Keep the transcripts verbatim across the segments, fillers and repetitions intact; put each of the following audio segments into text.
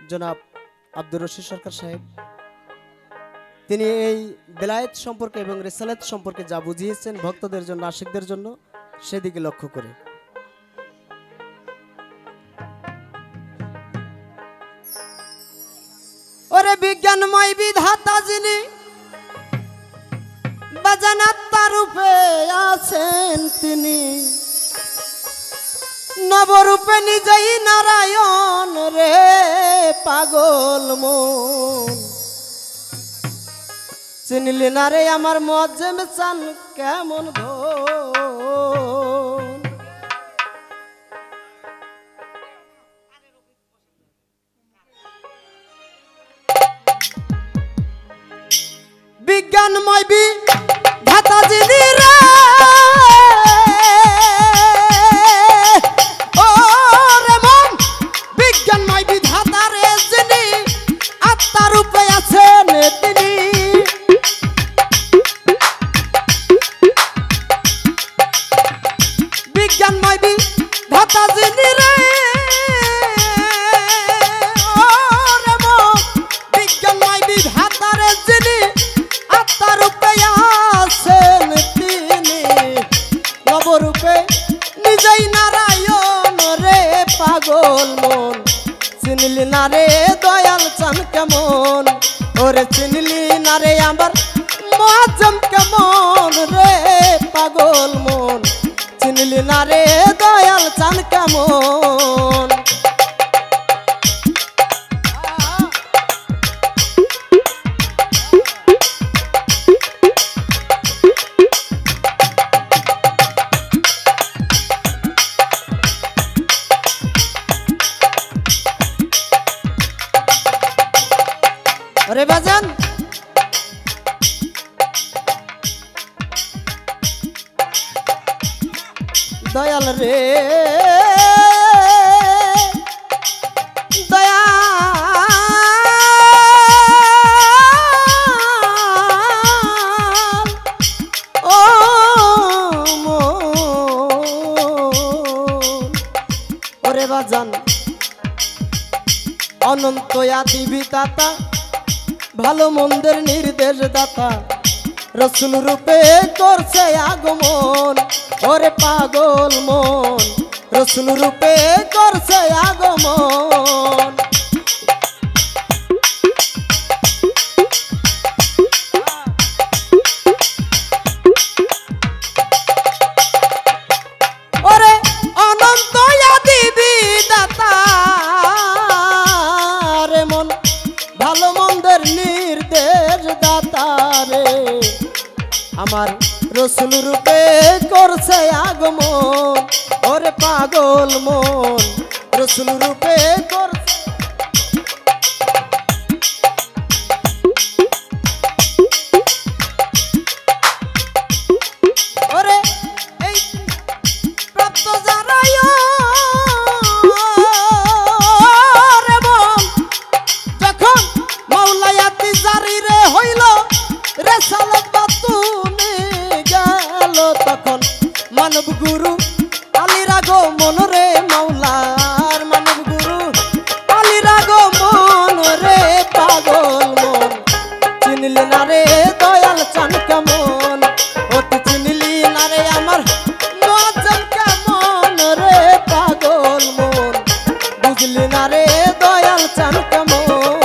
জনাব আব্দুর রশিদ সরকার সাহেব, তিনি এই বেলায়েত সম্পর্কে এবং রিসালাত সম্পর্কে যা বুঝিয়েছেন ভক্তদের জন্য, আশিকদের জন্য, সেদিকে লক্ষ্য করে ওরে বিজ্ঞানময় বিধাতা যিনি বাজানাত্মা রূপে আছেন তিনি, নবরূপে নিজেই নারায়ণ রে পাগল মন। চিনলি না রে আমার মজ্জেম চান কেমন ধন। বিজ্ঞানময় বিধাতা যিনি রে পাগল মন। চিনলি না রে দয়াল চান কেমন, ওরে চিনলি না রে আমার মজ্জেম কেমন রে পাগল মন। চিনলি না রে দয়াল চান কেমন। अरे बाजान दयाल रे दयाल ओ मोन। अरे बाजान अनंत आदि विधाता ভালো মন্দের নির্দেশ দাতা রসুল রূপে করছে আগমন, ওরে পাগল মন। রসুল রূপে করছে আগমন। ওরে অনন্ত আদি বিধাতা রে মন, ভালো মন্দের নির্দেশ দাতা রে আমার রসুল রূপে করছে আগমন, ওরে পাগল মন। রসুল রূপে করছে ওরে এই প্রাপ্ত যারা মানব গুরু আলীর আগমন রে মাওলার, মানব গুরু আলীর আগমন রে পাগল মন। চিনলি না রে দয়াল চান কেমন, অতি চিনলি না রে আমার মজ্জেম কেমন রে পাগল মন। বুঝলি না রে দয়াল চান কেমন।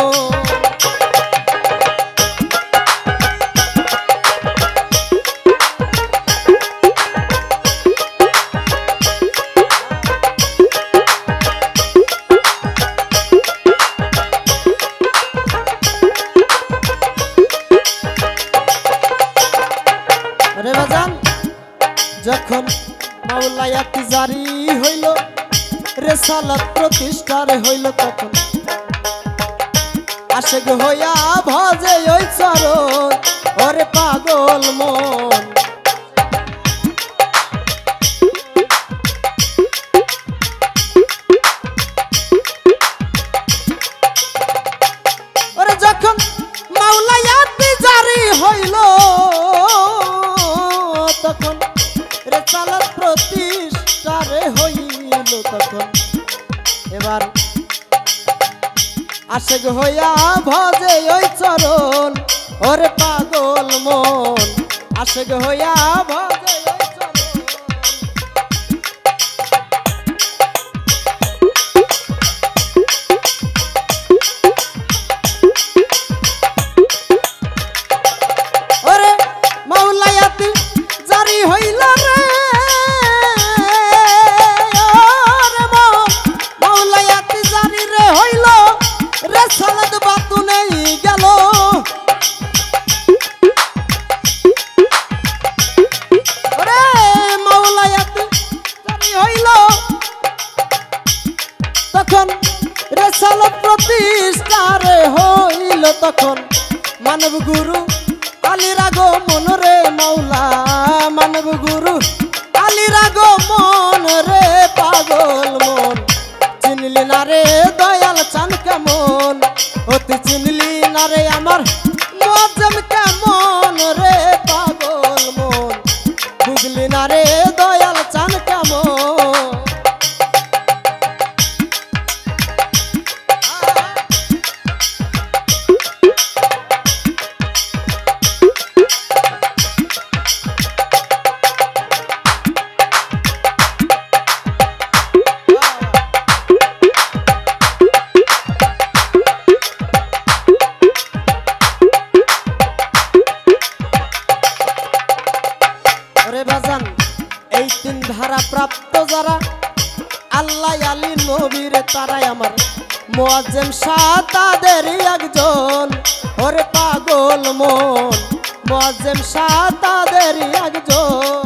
যখন মাওলায়াত জারি হইল রিসালাত প্রতিষ্ঠার হইল, তখন আশিক হইয়া ভজে ওই চরণ, ওরে পাগল মন। ওরে যখন মাওলায়াত জারি হইল তখন রিসালাত প্রতিষ্ঠা হইল, তখন এবার আশেক হইয়া ভজে ওই চরণ ওরে পাগল মন আশেক হইয়া ভজে ওই চরণ ওরে মাওলায়াতি জারি হইল রে সালাদ বাতু নেই গেল ওরে মাওলায়াতি জারি হইল তখন রেসালত প্রতিষ্ঠা রে হইল তখন মানব গুরু আলীর আগমন রে মাওলা মানব গুরু আলীর আগমন রে পাগল মন চিনলি না রে দয়াল চান কেমন অতি চিনলি না রে আমার মুআজ্জম কেমন রে পাগল মন বুঝলি না রে দয়াল চান কেমন এই তিন ধারা প্রাপ্ত যারা আল্লাহ আলী নবীর তারাই আমার মুআজ্জম শাহ তাদের একজন ওরে পাগল মন মুআজ্জম শাহ তাদের একজন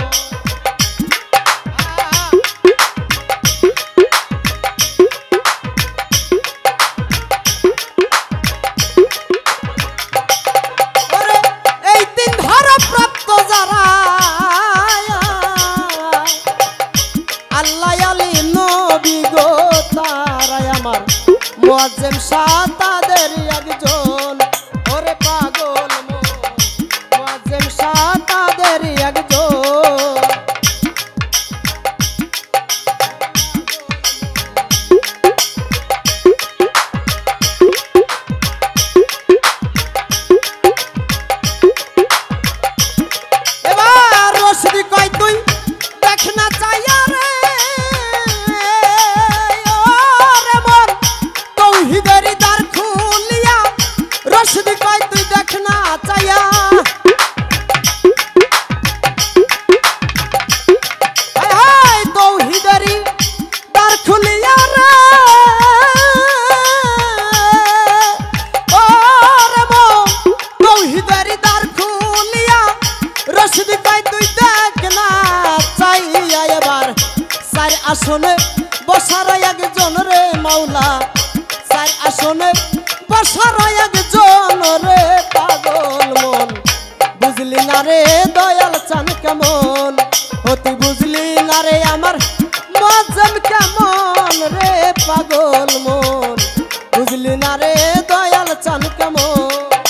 ওরে এই তিন ধারা প্রাপ্ত যারা আল্লাহ আলী নবী গো তারাই আমার মুআজ্জম শাহ তাদের একজন ওরে পাগল মন মুআজ্জম শাহ তাদের একজন এবার রশিদি কয় তুই দেখ না চাইয়া রে তৌহিদের দ্বার খুলিয়া রশিদি কয় তুই দেখ না চাইয়া হায় তৌহিদের দ্বার খুলিয়া রে ও রে মো তৌহিদের দ্বার খুলিয়া রশিদি কয় তুই দেখ না চাইয়া এবার চার আসনে বসার একজন রে মাওলা চার আসনে বসার একজন রে পাগল মন বুঝলি না রে দয়াল চান কেমন অতি বুঝলি না রে আমার মুআজ্জম কেমন রে পাগল মন বুঝলি না রে দয়াল চান কেমন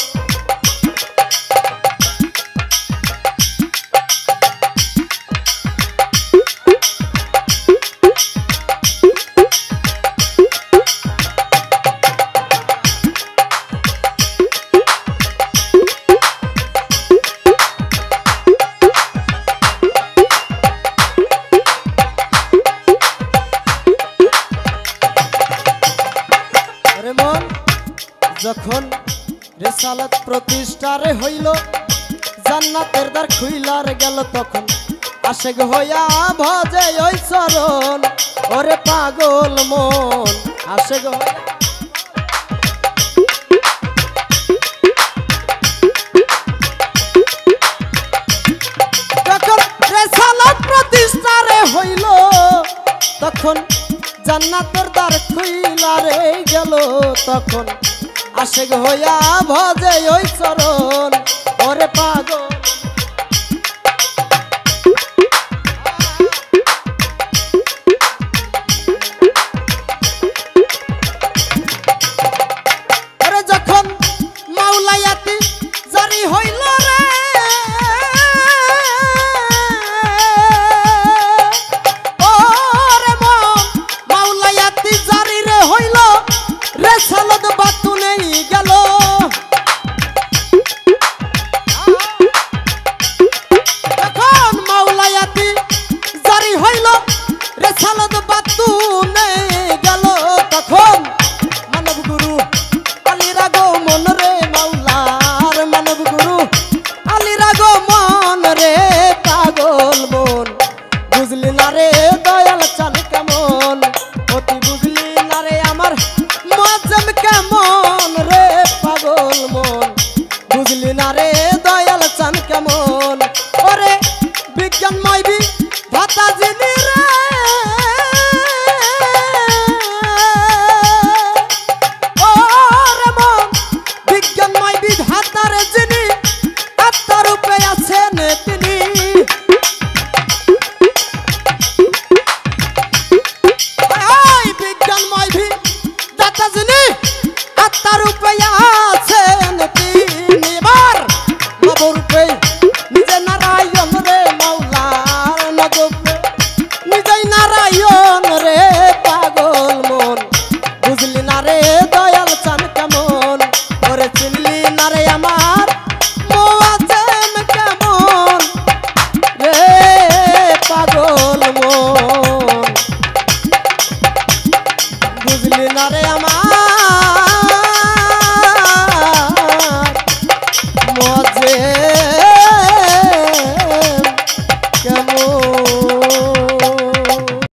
যখন রিসালাত প্রতিষ্ঠা রে হইল জান্নাতের দ্বার খুইলার গেল তখন আশেক হইয়া ভজে ওই চরণ ওরে পাগল মন আশেক হইয়া যখন রিসালাত প্রতিষ্ঠা রে হইল তখন জান্নাতের দ্বার খুইলা রে গেল তখন আশেক হইয়া ভজে ওই চরণ ওরে পাগল ওরে যখন মাওলায়াতি জারি হইল রে ও রে মন মাওলায়াতি জারি রে হইল রে সালাদ বাতু নেই গেল এখন মাওলায়াতি জারি হইল রেসালত বাতু নেই গেল তখন মানব গুরু আলীর আগমন রে মাওলার মানব গুরু আলীর আগমন রে পাগল মন বুঝলি না রে দয়াল চাল কেমন অতি বুঝলি না রে আমার মজম কেমন রে পাগল মন বুঝলি না রে দয়াল চান কেমন ওরে বিজ্ঞানময় বি ভাতা জিনি রে ওরে মন বিজ্ঞানময় বিধাতার যিনি আত্মারূপে আছেন তিনি বিজ্ঞানময় বিধাতা যিনি আত্মারূপে